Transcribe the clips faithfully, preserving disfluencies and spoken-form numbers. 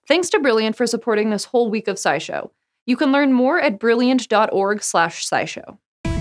Thanks to Brilliant for supporting this whole week of SciShow. You can learn more at brilliant.org slash SciShow.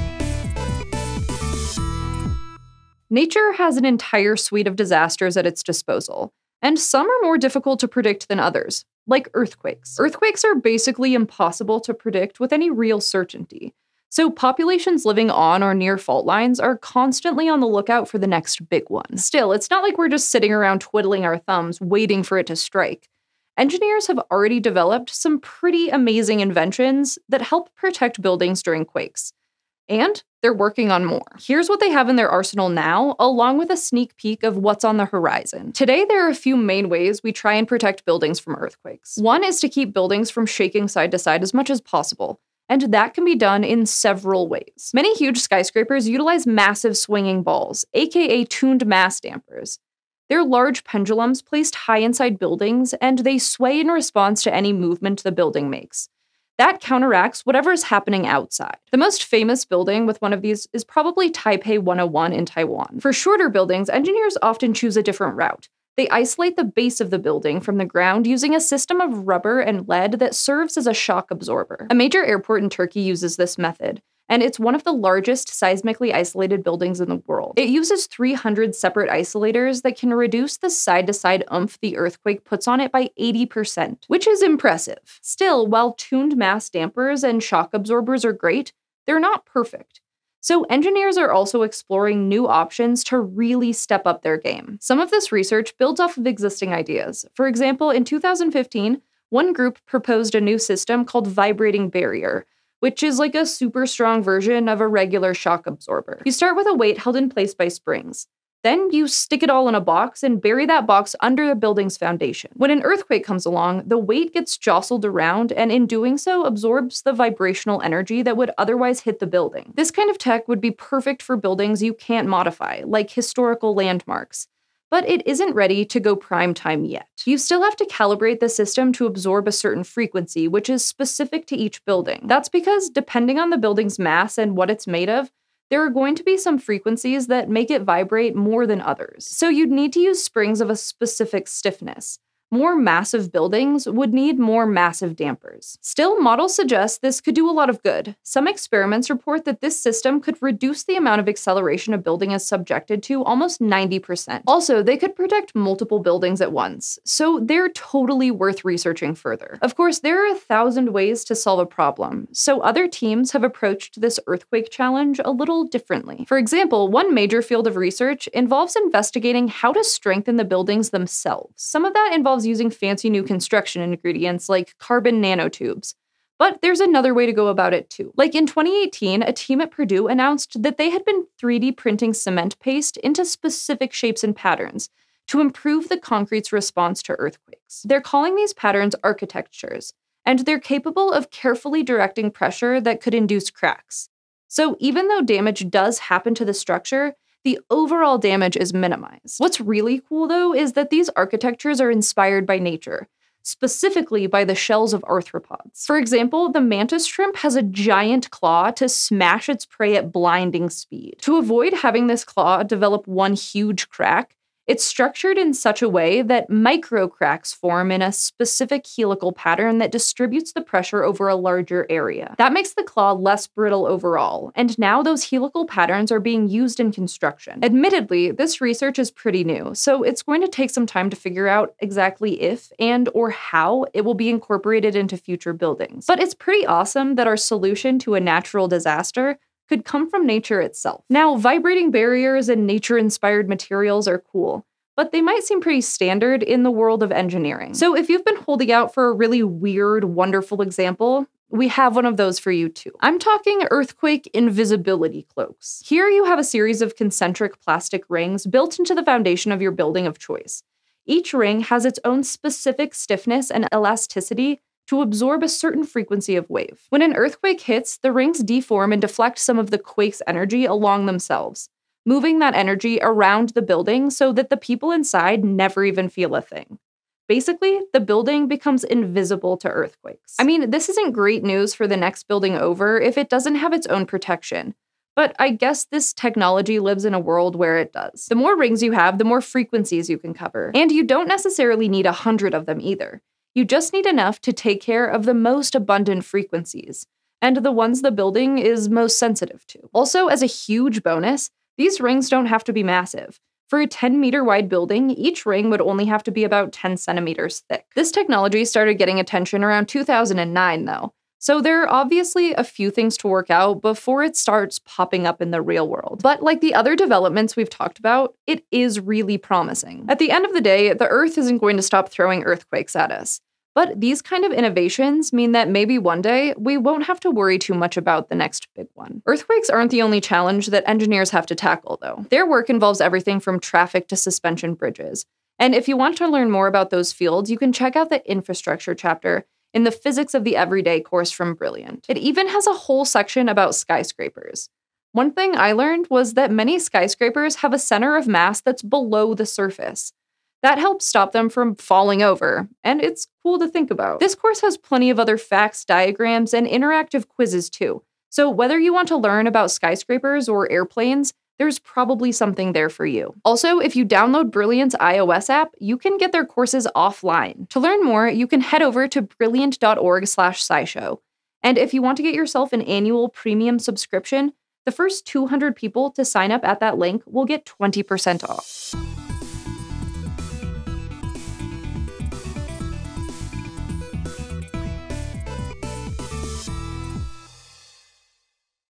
Nature has an entire suite of disasters at its disposal, and some are more difficult to predict than others, like earthquakes. Earthquakes are basically impossible to predict with any real certainty, so populations living on or near fault lines are constantly on the lookout for the next big one. Still, it's not like we're just sitting around twiddling our thumbs waiting for it to strike. Engineers have already developed some pretty amazing inventions that help protect buildings during quakes. And they're working on more. Here's what they have in their arsenal now, along with a sneak peek of what's on the horizon. Today, there are a few main ways we try and protect buildings from earthquakes. One is to keep buildings from shaking side to side as much as possible, and that can be done in several ways. Many huge skyscrapers utilize massive swinging balls, aka tuned mass dampers. They're large pendulums placed high inside buildings, and they sway in response to any movement the building makes. That counteracts whatever is happening outside. The most famous building with one of these is probably Taipei one oh one in Taiwan. For shorter buildings, engineers often choose a different route. They isolate the base of the building from the ground using a system of rubber and lead that serves as a shock absorber. A major airport in Turkey uses this method, and it's one of the largest seismically isolated buildings in the world. It uses three hundred separate isolators that can reduce the side-to-side oomph the earthquake puts on it by eighty percent, which is impressive. Still, while tuned mass dampers and shock absorbers are great, they're not perfect. So engineers are also exploring new options to really step up their game. Some of this research builds off of existing ideas. For example, in two thousand fifteen, one group proposed a new system called Vibrating Barrier, which is like a super strong version of a regular shock absorber. You start with a weight held in place by springs. Then you stick it all in a box and bury that box under the building's foundation. When an earthquake comes along, the weight gets jostled around and in doing so absorbs the vibrational energy that would otherwise hit the building. This kind of tech would be perfect for buildings you can't modify, like historical landmarks. But it isn't ready to go prime time yet. You still have to calibrate the system to absorb a certain frequency, which is specific to each building. That's because, depending on the building's mass and what it's made of, there are going to be some frequencies that make it vibrate more than others. So you'd need to use springs of a specific stiffness. More massive buildings would need more massive dampers. Still, models suggest this could do a lot of good. Some experiments report that this system could reduce the amount of acceleration a building is subjected to almost ninety percent. Also, they could protect multiple buildings at once, so they're totally worth researching further. Of course, there are a thousand ways to solve a problem, so other teams have approached this earthquake challenge a little differently. For example, one major field of research involves investigating how to strengthen the buildings themselves. Some of that involves using fancy new construction ingredients like carbon nanotubes. But there's another way to go about it too. Like in twenty eighteen, a team at Purdue announced that they had been three D printing cement paste into specific shapes and patterns to improve the concrete's response to earthquakes. They're calling these patterns architectures, and they're capable of carefully directing pressure that could induce cracks. So even though damage does happen to the structure, the overall damage is minimized. What's really cool, though, is that these architectures are inspired by nature, specifically by the shells of arthropods. For example, the mantis shrimp has a giant claw to smash its prey at blinding speed. To avoid having this claw develop one huge crack, it's structured in such a way that micro cracks form in a specific helical pattern that distributes the pressure over a larger area. That makes the claw less brittle overall, and now those helical patterns are being used in construction. Admittedly, this research is pretty new, so it's going to take some time to figure out exactly if and or how it will be incorporated into future buildings. But it's pretty awesome that our solution to a natural disaster could come from nature itself. Now, vibrating barriers and nature-inspired materials are cool, but they might seem pretty standard in the world of engineering. So if you've been holding out for a really weird, wonderful example, we have one of those for you too. I'm talking earthquake invisibility cloaks. Here you have a series of concentric plastic rings built into the foundation of your building of choice. Each ring has its own specific stiffness and elasticity to absorb a certain frequency of wave. When an earthquake hits, the rings deform and deflect some of the quake's energy along themselves, moving that energy around the building so that the people inside never even feel a thing. Basically, the building becomes invisible to earthquakes. I mean, this isn't great news for the next building over if it doesn't have its own protection, but I guess this technology lives in a world where it does. The more rings you have, the more frequencies you can cover, and you don't necessarily need a hundred of them either. You just need enough to take care of the most abundant frequencies, and the ones the building is most sensitive to. Also, as a huge bonus, these rings don't have to be massive. For a ten meter wide building, each ring would only have to be about ten centimeters thick. This technology started getting attention around two thousand nine, though, so there are obviously a few things to work out before it starts popping up in the real world. But like the other developments we've talked about, it is really promising. At the end of the day, the Earth isn't going to stop throwing earthquakes at us. But these kind of innovations mean that maybe one day we won't have to worry too much about the next big one. Earthquakes aren't the only challenge that engineers have to tackle, though. Their work involves everything from traffic to suspension bridges. And if you want to learn more about those fields, you can check out the infrastructure chapter in the Physics of the Everyday course from Brilliant. It even has a whole section about skyscrapers. One thing I learned was that many skyscrapers have a center of mass that's below the surface. That helps stop them from falling over, and it's cool to think about. This course has plenty of other facts, diagrams, and interactive quizzes too, so whether you want to learn about skyscrapers or airplanes, there's probably something there for you. Also, if you download Brilliant's iOS app, you can get their courses offline. To learn more, you can head over to brilliant dot org slash SciShow, and if you want to get yourself an annual premium subscription, the first two hundred people to sign up at that link will get twenty percent off.